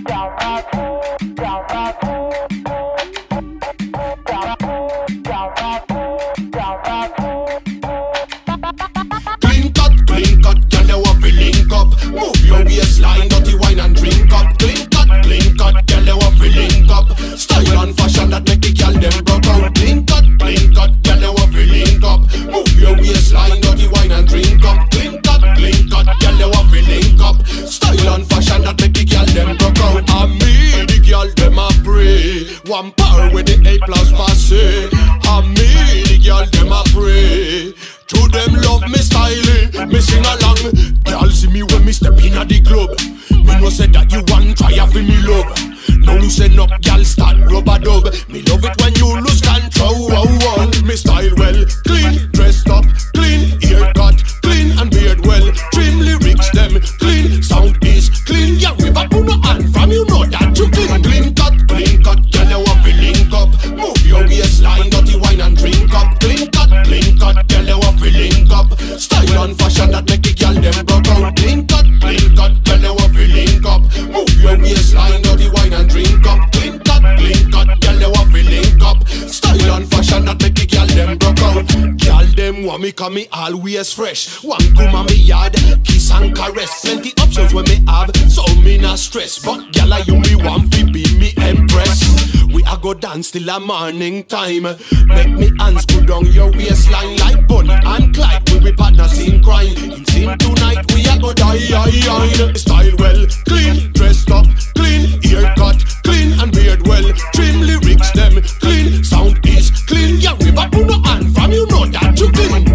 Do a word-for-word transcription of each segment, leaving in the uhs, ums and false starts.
Clean cut, clean cut, girl, you want to link up. Move your waistline, dirty wine and drink up. Clean cut, clean cut, girl, you want to link up. Style and fashion that make the girl them broke out. Clean cut, clean cut, girl, you want to link up. Move your waistline, dirty wine and drink up. Clean cut, clean cut, girl, you want to link up. Style and fashion that make the girl them broke out. And me, the girl them a pray. One power with the A plus passé. And me, the girl them a pray. To them love me style, me sing along. Y'all see me when me step in at the club. Me no say that you want try for me love. No loosen up, y'all start rubber dub. Me love it when you lose control. Oh, oh. Me style well, clean, dressed up, clean, haircut, clean and beard well. Trim lyrics them clean, sound is clean. Yeah, we back on no hand from you know that you clean. Clean cut, clean cut, girl you want to link up. Move your waistline, dirty wine and drink up. Clean cut, clean cut, girl you want to link up. Style and fashion that make the girl them broke out. Clean cut, clean cut, girl you want to link up. Move your waistline, dirty wine and drink up. Clean cut, clean cut, girl you want to link up. Style and fashion that make the girl them broke out. Girl them want me 'cause me always fresh. One come on me yard, kiss and caress. Plenty options when me have, so me not stress. But girl I you me want to be me empress. We a go dance till a morning time. Make me hands go down your waistline like Bonnie and Clyde. We be partners in crime. In scene tonight we a go die, die, die. Style well, clean, dressed up, clean, haircut, clean and beard well. Trim lyrics them clean, sound is clean. Yeah, we back on no hand from you know that you clean.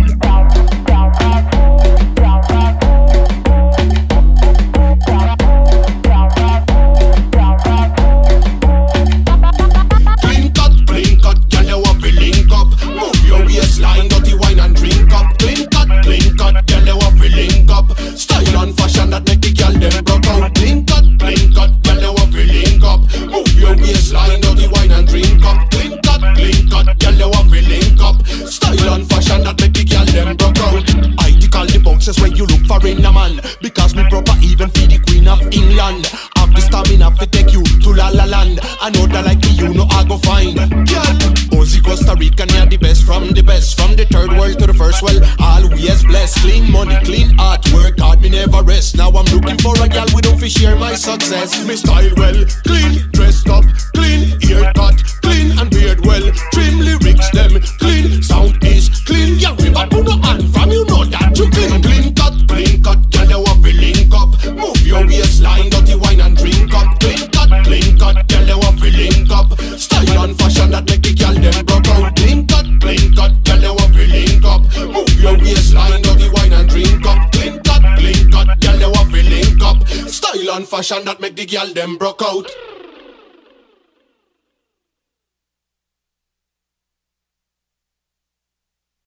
When you look for in a man, because me proper even for the Queen of England. Have the stamina to take you to La La Land. I know that like me you know I go find. Girl, Ozzy Costa Rican, yeah the best from the best. From the third world to the first world, always blessed. Clean money, clean art, work hard, me never rest. Now I'm looking for a girl we don't fi share my success. Me style well, clean, dressed up, clean, haircut, clean and beard well. Trim lyrics them clean, sound is clean. Yeah, we back on the hand from you know that you clean. Clean cut, clean cut, girl you want to link up. Move your waistline, dirty wine and drink up. Clean cut, clean cut, girl you want to link up. Style and fashion that make the girl them broke out. Clean cut, clean cut, girl you want to link up. Move your waistline, dirty wine and drink up. Clean cut, clean cut, girl you want to link up. Style and fashion that make the girl them broke out.